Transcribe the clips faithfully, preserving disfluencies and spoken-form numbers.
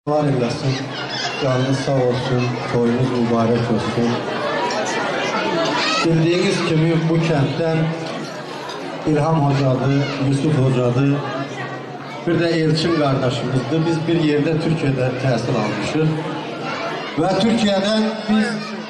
Var eylesin, canınız sağ olsun, toyunuz mübarek olsun. Bildiğiniz gibi bu kentten İlham Hocadı, Yusuf Hocadı, bir de Elçin kardeşimizdi. Biz bir yerde Türkiye'de tahsil almışız. Ve Türkiye'den biz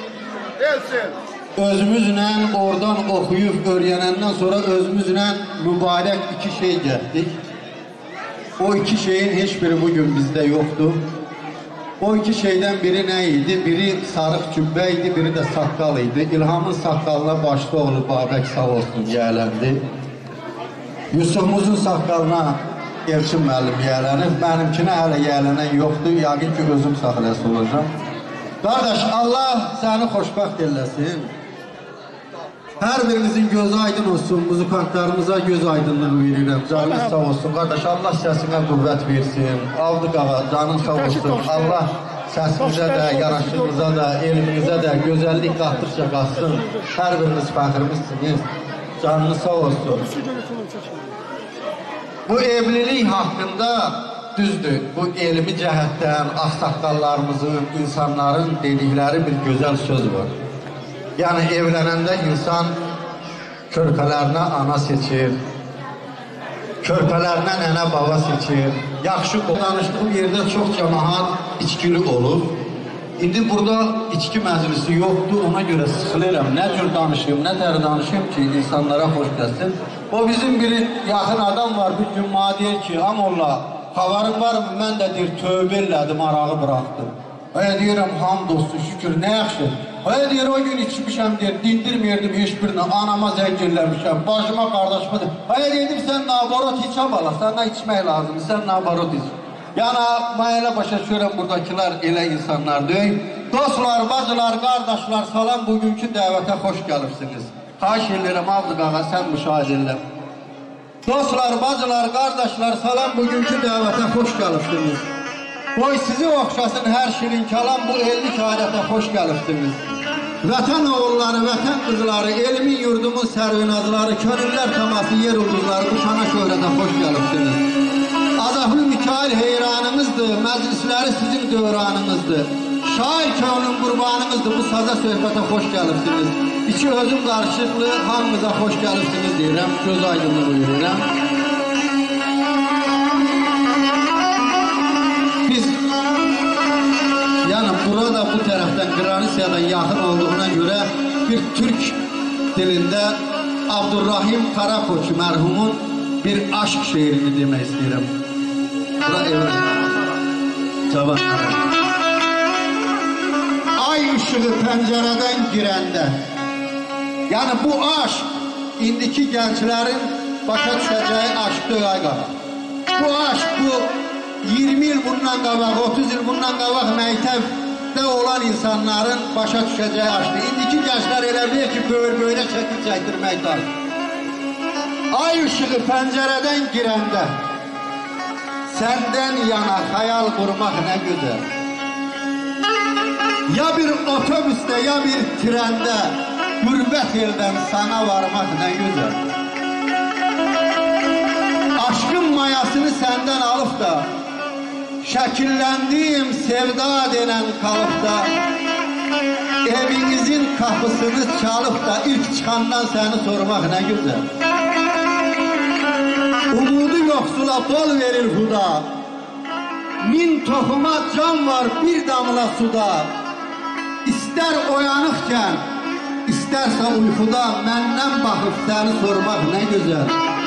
özümüzle oradan okuyup öğrenenden sonra özümüzle mübarek iki şey getdik. O iki şeyin hiçbiri bugün bizde yoktu. O iki şeyden biri neydi? Biri sarık cübbeydi, biri de sakkalıydı. İlham'ın sakkalına başta oğlu Babək sağ olsun yələndi. Yusuf'umuzun sakkalına Elçin müəllim yələnir. Benimkine hələ yələnən yoktu. Yaqin ki özüm saxlayası olacağım. Kardeş, Allah seni xoşbəxt eləsin. Her birinizin gözü aydın olsun, muzikantlarımıza göz aydınlığı verirəm. Canınız sağ olsun kardeş, Allah səsinə qüvvət versin. Avdıq ağa, canın sağ olsun. Allah səsimizə də, yaraşığımıza da, elminizə də gözəllik qatdıqca qatsın. Her biriniz fəxrimizsiniz. Canınız sağ olsun. Bu evlilik hakkında düzdür. Bu elmi cəhətdən, ağsaqqallarımızın, insanların dedikləri bir gözəl söz var. Yani evlenende insan körpelerine ana seçir, körpelerine nene baba seçir. Yaxşı danışdığım yerde çok cemaat içkili olur. İndi burada içki məclisi yoktu, ona göre sıxılıram. Ne cür danışayım, ne der danışayım ki insanlara hoş gelsin. O bizim bir yakın adam var, bir gün bana deyir ki, Amollah, xabarın var mı? Mən də deyir, tövbə elədim, arağı bıraktım. Öyle diyorum, hamdolsun, şükür, ne yaxşı. Öyle diyor, o gün içmişəm, diyor, dindirmiyordum hiçbirini, anama zəngirləmişəm, bacıma, qardaşıma deyir. Öyle dedim, sen nabarot hiç abala, senden içmək lazım, sen nabarot iç. Yani mən elə başa düşürəm, buradakiler elə insanlar deyil. Dostlar, bacılar, qardaşlar, salam, bugünkü dəvətə xoş gəlirsiniz. Xahiş edirəm, Avdıq ağa, sən müşahidə elə. Dostlar, bacılar, qardaşlar, salam, bugünkü dəvətə xoş gəlirsiniz. Qoy sizi oxşasın hər şirin kalam, bu elli şəhadətə xoş gəlirsiniz. Vətən oğulları, vətən qızları, elimin yurdumun sərvinazları, könüller taması, yer ulduzları, bu şana şöhrətə xoş gəlirsiniz. Azaflı Mikail heyranımızdır, məclisləri sizin dövranınızdır. Şair könlün qurbanınızdır, bu saza söhbətə xoş gəlirsiniz. İki özüm qarşılıqlı, hamımıza xoş gəlirsiniz deyirəm, göz aydınlığı buyururam. Biz, yani burada bu taraftan Qranisiyadan yakın olduğuna göre bir Türk dilinde Abdurrahim Karakoç merhumun bir aşk şiirini demek istedim. Bura evren. Cavanlara. Ay ışığı pencereden girende. Yani bu aşk indiki gençlerin başa düşeceği aşktır ayqa. Bu aşk, bu yirmi yıl bundan qabaq, otuz yıl bundan qabaq məktəbdə olan insanların başa düşəcəyi aşktır. İndiki gənclər elə bilir ki, böyür-böyrə şəkil çəkdirməkdir. Ay ışığı pəncərədən girəndə səndən yana xəyal qurmaq nə gözəl. Ya bir otobüsdə, ya bir trəndə qürbət eldən sana varmaq nə gözəl. Aşkın mayasını səndən alıp da şəkilləndim sevda denen kalıpta, evinizin kapısını çalıp da ilk çıkandan seni sormak ne güzel. Umudu yoksula bol verir huda, min tohuma can var bir damla suda. İster oyanıkken, isterse uykuda məndən bakıp seni sormak ne güzel.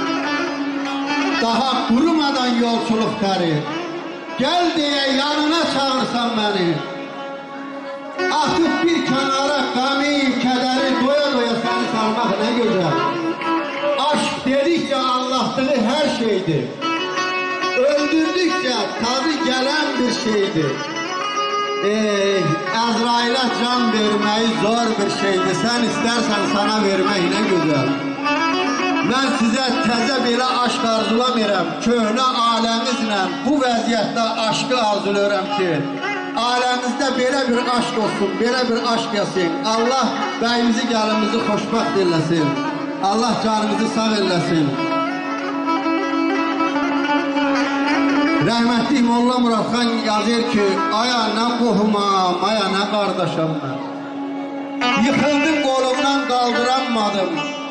Daha kurumadan yolculuk teri, gel diye yanına çağırsan beni. Atıp bir kenara gami, kederi doya doya seni sarmak ne güzel. Aşk dedikçe anlattığı her şeydi. Öldürdükçe tadı gelen bir şeydi. Ey, Əzrail'e can vermeyi zor bir şeydi. Sen istersen sana vermeyi ne güzel. Ben size təzə belə aşk arzulamıram. Köhnə aləmizlə bu vəziyyətdə aşkı arzulayıram ki, aləmizdə belə bir aşk olsun, belə bir aşk yasin. Allah bəyimizi, gəlimizi xoşbəxt eləsin. Allah canımızı sağ eləsin. Rəhmətli Molla Muradxan yazır ki, aya nə qohumam, aya nə qardaşam mən. Yıxıldım qolumdan qaldıranmadım.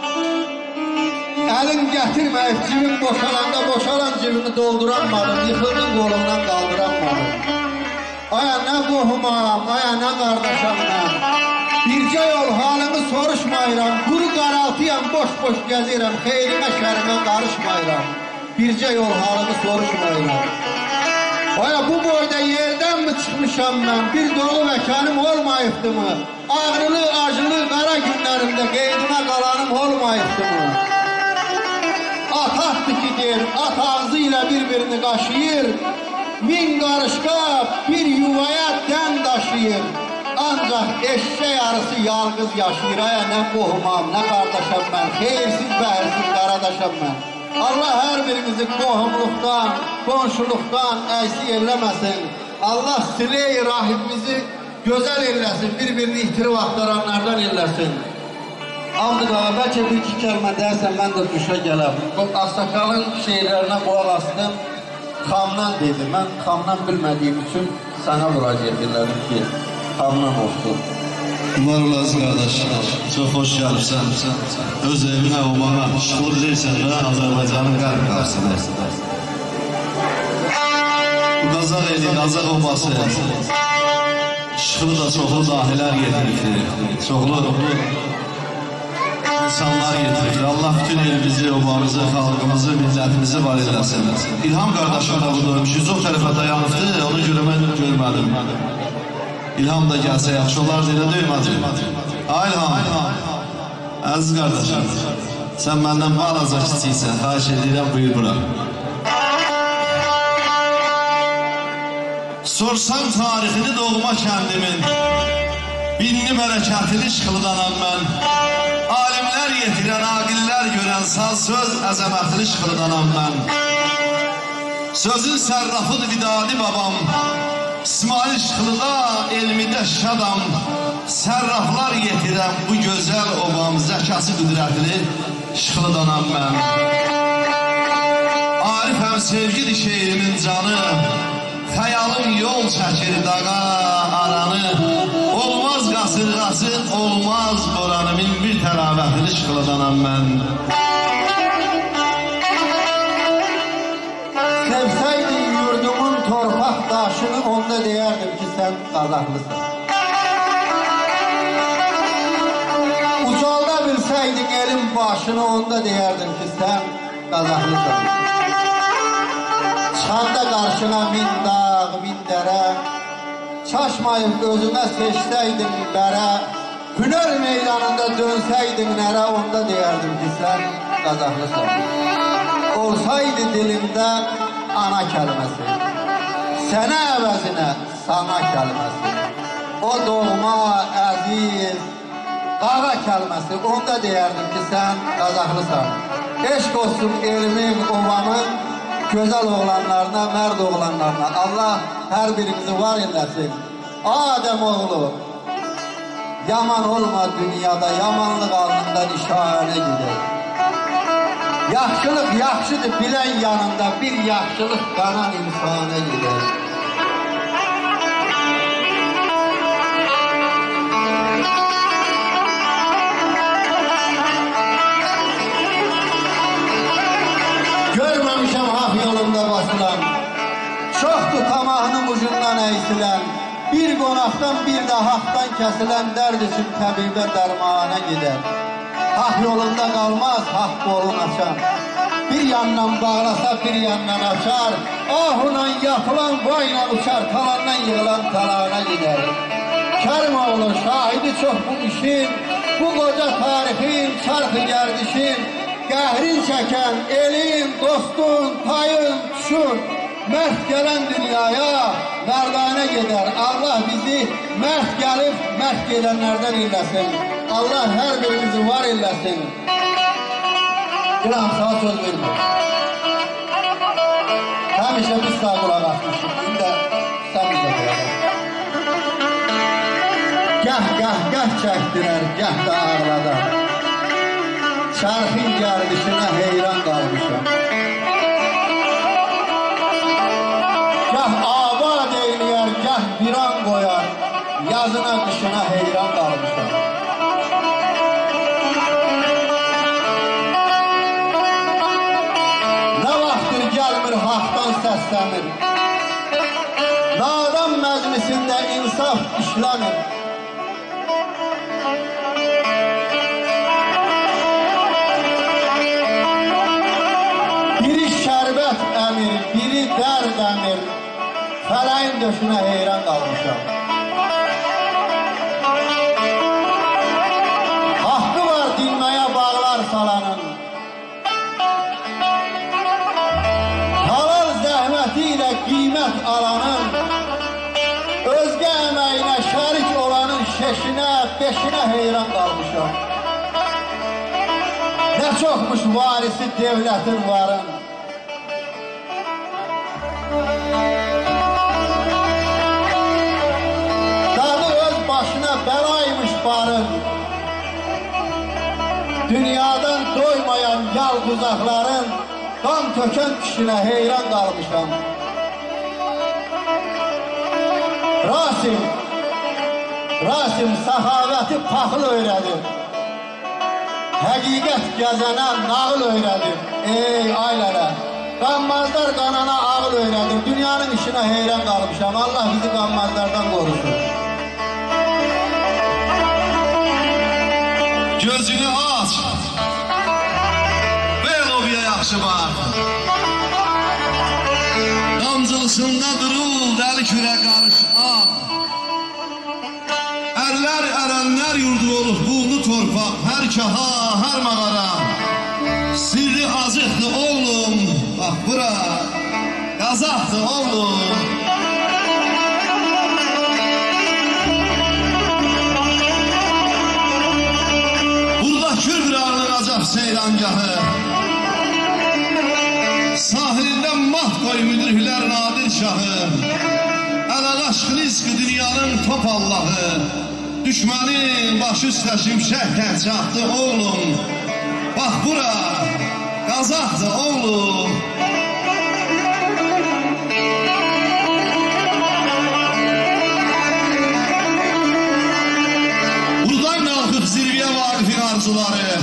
Əlim gətirməyib cibim boşalanda boşalan cibimi dolduranmadım. Yıxıldım qolumdan qaldıranmadım. Aya nə qohumam, aya nə qardaşam mən. Bircə yol halımı soruşmayıram. Quru qaraltıyam, boş-boş gəzirəm. Xeyrimə şərimə qarışmayıram. Bircə yol halımı soruşmayıram. Aya bu boyda yerdən mi çıxmışam mən? Bir dolu məkanım olmayıbdı mı? Ağrılı, acılı, qara günlərimdə qeydimə qalanım olmayıbdı mı? At atdı ki der, at ağzı ilə bir-birini qaşıyır. Min qarışqa bir yuvaya dən daşıyır. Ancaq eşşək arısı yalqız yaşayır. Aya nə qohumam, nə qardaşam mən. Xeyirsiz, bəhirsiz qaradaşam mən. Allah hər birimizi qohumluqdan, qonşuluqdan əksi eləməsin. Allah silə-i rahimimizi gözəl eləsin, bir-birini itirib axtaranlardan eləsin. Abdü qağa, bəlkə bir-iki kəlmə deyərsən, mən də duşa gələm. Bu Ağsakalın şeylərinə qulaq astım, xamdan dedi. Mən xamdan bilmədiyim üçün sənə müraciət elədim ki, xamdan olsun. Var olasın qardaş, çox xoş gəlibsən. Öz evinə, obana, şıxlı bilirsən və Azərbaycanın qərb qarşısında. Bu Qazaq eli, Qazaq obası, şıxlı da çoxlu dahilər getirikdir, çoxlu insanlar getirikdir. Allah bütün elimizi, obamızı, xalqımızı, millətimizi var eləsin. İlham qardaşım da budur, Şüzov tərəfə dayanıbdır, onu görə mən görmədim. İlham da gəlsə yaxşı olardı, elə duymadım. İlham, əziz qardaşım, sən məndən balaca kiçiksən, xahiş edirəm, buyur bura. Sorsan tarixini doğma kəndimin, binli bərəkətli şıxlıdanam mən. Alimlər yetirən, aqillər görən saz söz əzəmətli şıxlıdanam mən. Sözün sərrafıdır vidadi babam, İsmail Şıxlıda elmidə şadam. Sərraflar yetirəm bu gözəl obam, zəkası qüdrətli Şıxlıdanam mən. Arifəm sevgidir şeirimin canı, xəyalım yol çəkir dağa aranı. Olmaz qasırğası, olmaz qoranı, min bir təravətli Şıxlıdanam mən. Sevsəydin yurdumun torpaq daşını, onda deyərdim ki, sən Qazaqlısın. Ucalda bilsəydin elin başını, onda deyərdim ki, sən Qazaqlısın. Çıxanda qarşına min dağ, min dərə, çaşmayıb özünə seçsəydin bərə, hünər meydanında dönsəydin nərə, onda deyərdim ki, sən Qazaqlısın. Olsaydı dilimdə ana kəlməsi, sənə əvəzinə sana kəlməsi, o doğma, əziz, qağa kəlməsi, onda deyərdim ki, sən Qazaqlısan. Eşq olsun elimin, ovamın, gözəl oğlanlarına, mərd oğlanlarına. Allah hər birimizi var eləsin. Adəm oğlu, yaman olma dünyada, yamanlıq alnında nişanə gider. Yaxşılıq yaxşıdır bilən yanında, bir yaxşılıq qanan insana gider. Görməmişəm haq yolunda basılan, çoxdur tamahının ucundan əysilən, bir qonaqdan bir də haqdan kəsilən dərd üçün təbibə dərmana gider. Haq yolunda qalmaz, haq qolun açar. Bir yandan bağlasa, bir yandan açar. Ahla yapılan boyla uçar, talandan yığılan talana gider. Kərimoğlu şahidi çox bu işin, bu qoca tarixin, çarxı gərdişin, qəhrin çəkən elin, dostun, tayın, tuşun, mərd gələn dünyaya mərdanə gedər. Allah bizi mərd gəlib, mərd gedənlərdən eləsin. Allah hər birimizi var eləsin. İlham, sana söz vermir. Həmişə biz sağ qulaq asmışıq. İndi sən bizə qulaq as. Gəh, gəh, gəh çəkdirər, gəh də ağladar. Çarxın gərdişinə heyran qalmışam. gah viran qoyar, yazına qışına heyran qalmışam. Nə vaxtdır gəlmir haqdan səslənir, nadan məclisində insaf işləmir. Biri şərbət əmir, biri dərd əmir, fələyin döşünə heyran qalmışam. Haqqı var dinməyə bağlar salanın, halal zəhməti ilə qiymət alanın, özgə əməyinə şərik olanın şeşinə, beşinə heyran qalmışam. Nə çoxmuş varisi devlətin varın, dadı öz başına bəlaymış barın, dünyadan doymayan yalquzaqların qan tökən kişinə heyran qalmışam. Rasim, Rasim səxavəti paxıl öyrədir, həqiqət gəzənə nağıl öyrədir. Ey ailələ, qanmazlar qanana ağıl öyrədir, dünyanın işinə heyran qalmışam. Allah bizi qanmazlardan qorusun. Gözünü aç, Beloviya yaxşı bax. Damcılısında durul, dəli kürə qarış ağ. Ərlər ərənlər yurdu olur, buğlu torpaq, hər kaha, hər mağara. Sirri acıqdır oğlum, bax bura, qazaqdır oğlum. Burada Kübra alınacaq seyrangahı, sahilində mat qoy müdriklər nadir şahı, Ələl-aşq rizqi dünyanın top Allahı, düşmənin başı üstə şimşək təhcaqdı oğlum, bax bura, qazaqdı oğlum. Buradan qalxıb zirviyə Vaqifin arzuları,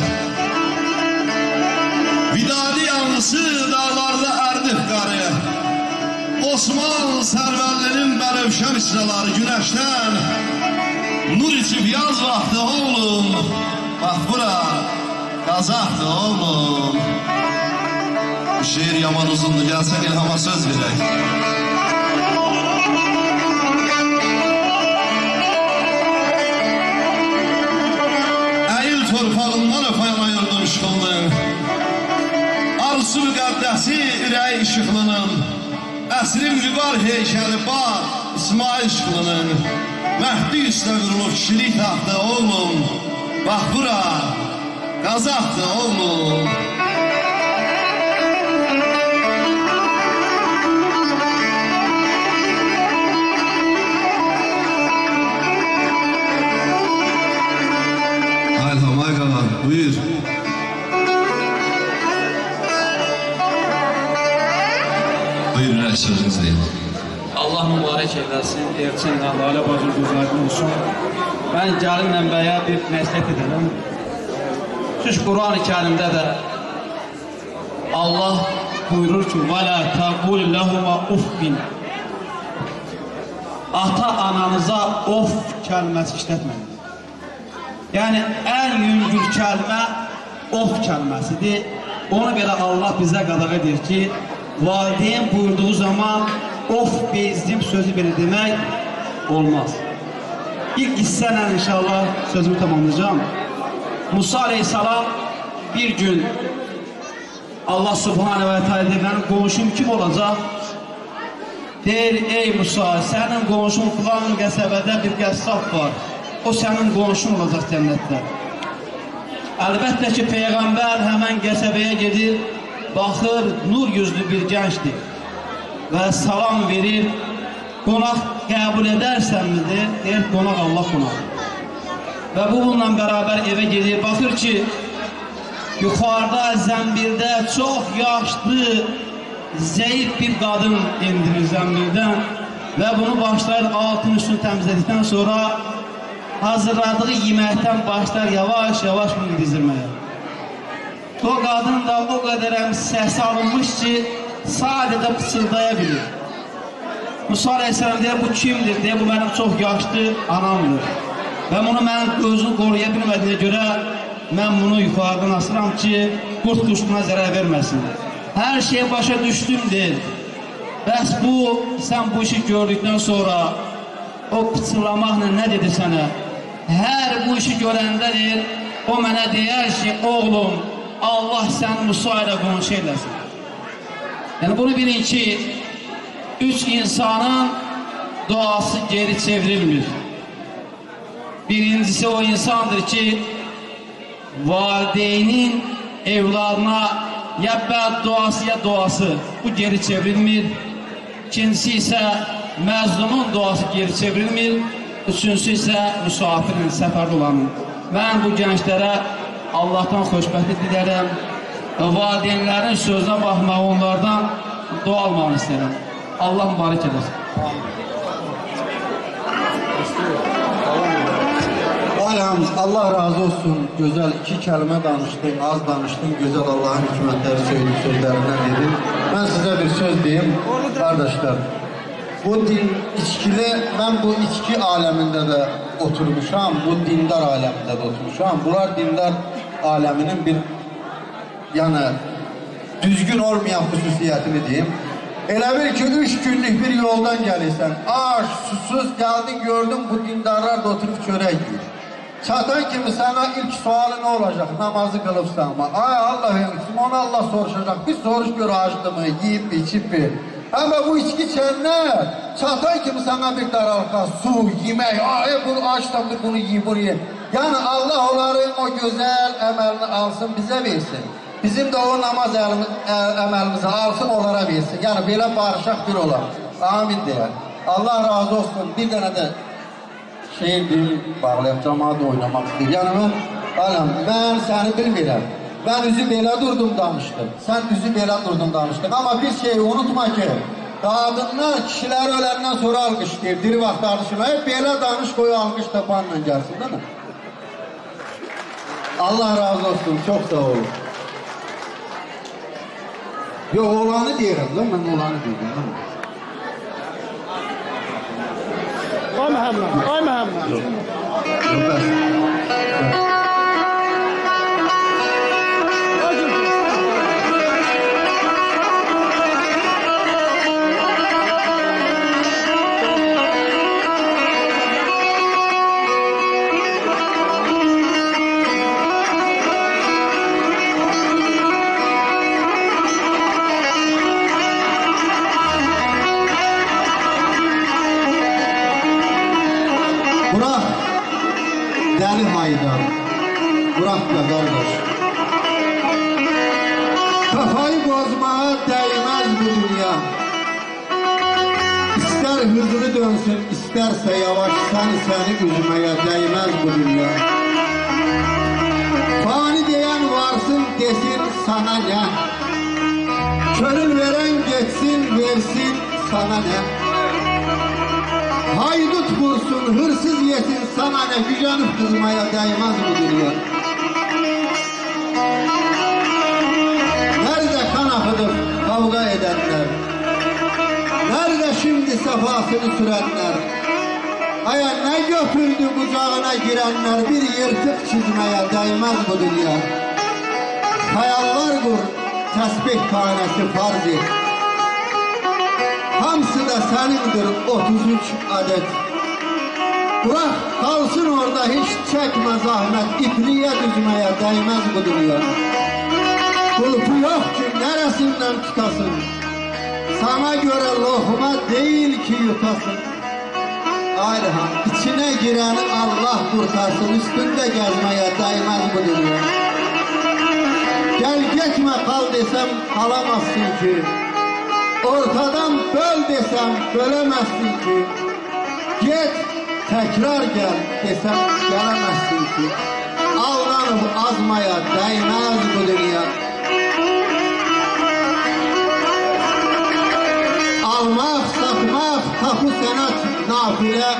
Vidadi yanlısı dağlarda ərdib qarı, Osman Sərvəllinin bərövşən israları günəşdən nur içib yaz vaxtı oğlum, bax bura, qazaqdı oğlum. Bu şeir yaman uzundur, gəlsən İlhama söz verək. Əyil torpağından öpəyəm ayırdım işğılını, arzusu müqəddəsi ürəyi işıqlının, əsrin vüqar heykəli bar İsmail işğılının, Məhdi üstə qurulub kişilik taxtı oğlum, bax bura, qazaqdı oğlum. Ayılham ay qalan, buyur. Buyurun, sözünüz deyin. Allah mübarək eləsin, Elçin ilə Lalə bacı gözlərin olsun. Mən gəlim mənbəyə bir nəsiyyət edirəm. Siz Quran-ı Kərimdə də Allah buyurur ki, وَلَا تَقُولْ لَهُمَا اُفْبٍ Ata-ananıza of kəlməsi işlətməyin. Yəni, ən yüngül kəlmə of kəlməsidir. Ona görə Allah bizə qadağa edir ki, valideyn buyurduğu zaman of bezdim sözü belə demək olmaz. İlk hissənlə inşallah sözümü tamamlayacağım. Musa aleyhissalam bir gün Allah subhanə və teala deyir, mənim qonşum kim olacaq? Deyir, ey Musa, sənin qonşun filan qəsəbədə bir qəssab var. O sənin qonşun olacaq cənnətdə. Əlbəttə ki, Peyğəmbər həmən qəsəbəyə gedir, baxır, nur yüzlü bir gəncdir və salam verir, qonaq qəbul edərsənmidir? Deyir, qonaq Allah qonaq. Və bu bununla bərabər evə gedir, baxır ki, yuxarıda zəmbildə çox yaşlı, zəif bir qadın indirir zəmbildən ve bunu başlayır altın üstünü temizledikten sonra hazırladığı yemekten başlar yavaş yavaş bunu dizilmeye. O kadın da o kadar ses alınmış ki sadece pısıldayabilir. Musa Aleyhisselam diye bu kimdir diye, bu benim çok yaşlı anamdır. Ve bunu ben özünü koruyabilmediğine göre ben bunu yukarıdan asıram ki kurt kuşuna zarar vermesin. Her şeye başa düştüm değil. Bəs bu, sen bu işi gördükten sonra o pıçılamakla ne dedi sana? Her bu işi görəndedir, o mənə deyər ki, oğlum, Allah sen Musa ile konuşu eylesin. Yani bunu bilin ki, üç insanın duası geri çevrilmir. Birincisi o insandır ki, valideynin evladına ya bedduası ya duası, bu geri çevrilmir. İkincisi ise məzlumun duası geri çevrilmir. Üçüncüsü ise müsafirin, səfərdə olanın. Ben bu gençlere Allah'tan xoşbəxtlik dilərim. Valideynlərin sözünə baxmağı, onlardan dua almağını istəyirəm. Allah mübarək edəsin. Aləm, Allah razı olsun. Gözəl iki kəlmə danışdın, az danışdın. Gözəl Allah'ın hikmətləri söyləyib sözlərindən dedin. Ben size bir söz diyeyim kardeşler. Bu din içkili, ben bu içki aleminde de oturmuşam, bu dindar aleminde de oturmuşam. Bunlar dindar aleminin bir yani düzgün olmayan hususiyetini diyeyim. Elə bil ki üç günlük bir yoldan gelirsen, aç, susuz geldin gördün bu dindarlar da oturup çörek yiyor. Çatan kimi sana ilk sualı ne olacak? Namazı kılıpsan mı? Ay Allah'ım, onu Allah soruşacak. Bir soruş gör açtı mı, yiyip mi, içip mi? Ama bu içki içenler, çatan kimi sana bir daralka, su, yemek, ay bunu açtım, bunu yiyip, bunu yiyip. Yani Allah onların o güzel emelini alsın, bize versin. Bizim de o namaz emelimizi alsın, onlara versin. Yani böyle barışak bir olan. Amin diye. Allah razı olsun. Bir tane de şey bir bağlayıp cemaat oynamak istiyor. Yani ben, alem, ben seni bilmirəm. Ben üzü belə durdum danıştım. Sen üzü belə durdun danıştın. Ama bir şeyi unutma ki, kadınlar kişiler ölenden sonra alkışlayır. Diri vaxt danışırlar. Hep belə danış koyu alkış tapanla gelsin değil mi? Allah razı olsun. Çok sağ olun. Yok olanı diyelim lan, ben olanı diyelim. Ay Məhəmməd, ay Məhəmməd. Yok. Yok ben. Burak, deli haydar, Burak be kardeş. Kafayı bozmaya değmez bu dünya. İster hızlı dönsün, isterse yavaş, sen seni üzmeye değmez bu dünya. Fani diyen varsın desin sana ne? Körül veren geçsin versin sana ne? Haydut vursun, hırsız yesin, sana ne? Gücenip kızmaya değmez bu dünya. Nerede kan akıdıp kavga edenler? Nerede şimdi sefasını sürenler? Aya ne götürdü kucağına girenler? Bir yırtık çizmeye değmez bu dünya. Hayallar kur, tesbih tanesi farz et. Hamısı da senindir otuz üç adet. Bırak kalsın orada, hiç çekme zahmet. İpliğe düzmeye değmez bu dünya. Kulpu yok ki neresinden tutasın. Sana göre lokma değil ki yutasın. Aynen, içine gireni Allah kurtarsın. Üstünde gezmeye değmez bu dünya. Gel gitme kal desem kalamazsın ki. Ortadan böl desem bölemezsin ki. Git tekrar gel desem gelemezsin ki. Aldanıp azmaya değmez bu dünya. Almak, satmak tapu senat nafile,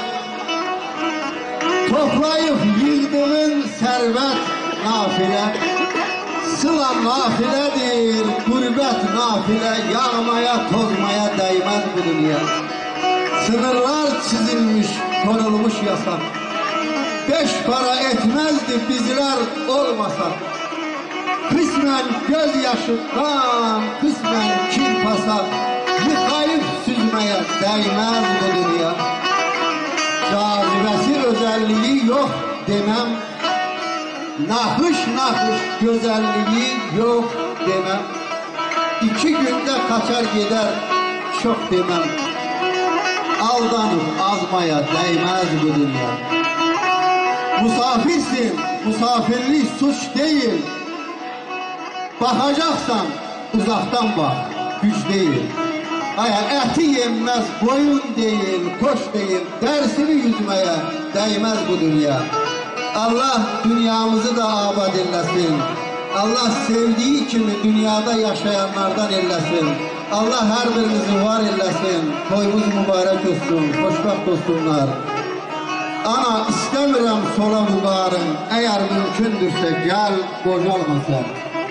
toplayıp yığdığın servet nafile, sıla nafiledir, gurbet nafile, yağmaya tozmaya değmez bu dünya. Sınırlar çizilmiş, konulmuş yasak. Beş para etmezdi bizler olmasak. Kısmen gözyaşı kan, kısmen kin pasak. Yıkayıp süzmeye değmez bu dünya. Cazibesi özelliği yok demem. Nakış nakış güzelliği yok demem. İki günde kaçar gider çok demem. Aldanıp azmaya değmez bu dünya. Musafirsin, musafirlik suç değil. Bakacaksan uzaktan bak, güç değil. Aya eti yenmez, boyun değil, koş değil. Dersini yüzmeye değmez bu dünya. Allah dünyamızı da abad eylesin. Allah sevdiği kimi dünyada yaşayanlardan eylesin. Allah her birimizi var eylesin. Toyumuz mübarek olsun, hoşbaxt olsunlar. Ana istemiyorum sola buğarın, eğer mümkündürse gel bocalma sen.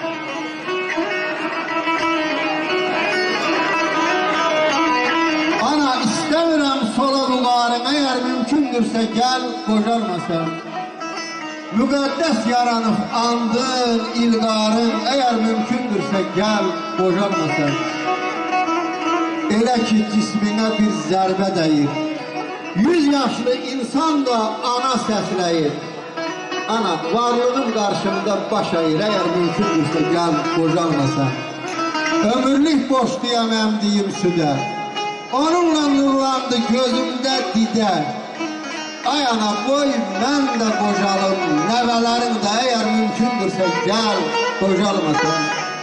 Ana istemiyorum sola buğarın, eğer mümkündürse gel bocalma sen. Müqəddəs yaranıb andın ilqarın, eğer mümkündürse gel bocalma sen. Elə ki cismine bir zərbə dəyir, yüz yaşlı insan da ana səsləyir. Ana, varlığın qarşımda baş əyir, əgər mümkündürsə gəl bocalma sən. Ömürlük boşlayam əmdiyim südə, onunla nurlandı gözümdə didə. Ay ana, qoy mən də bocalım, nəvələrin də əgər mümkündürsə gəl bocalma sən.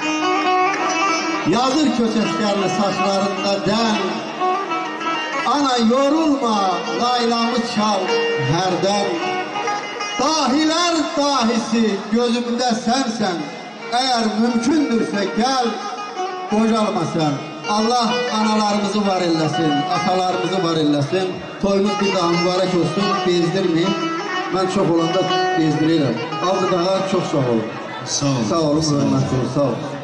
Yazır köçəklərli saçlarında dən. Ana yorulma, laylamı çal hərdən. Dahilər dahisi gözümdə sənsən. Əgər mümkündürsə gəl bocalma sən. Allah analarımızı var eləsin, atalarımızı var eləsin. Toyumuz bir daha mübarək olsun, bezdirmeyim. Mən çox olanda bezdirirəm. Avqı daha çox sağ olun. Sağ olun. Sağ olun, hörmətli olun, sağ olun.